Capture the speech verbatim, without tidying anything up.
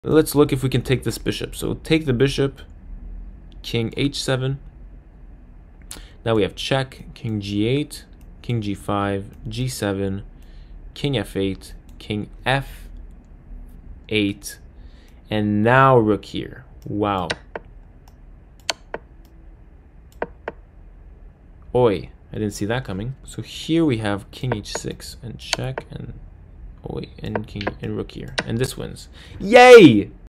Let's look if we can take this bishop. So take the bishop, king h seven. Now we have check, king g eight, king g five, g seven, king f eight, king f eight, and now rook here. Wow. Oi, I didn't see that coming. So here we have king h six and check and oi and king and rook here, and this wins. Yay!